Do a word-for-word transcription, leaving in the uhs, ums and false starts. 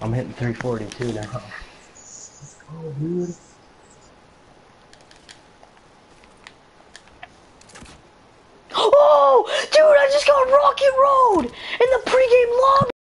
I'm hitting three forty-two now. Oh, dude. Oh, dude, I just got Rocket Road in the pregame lobby.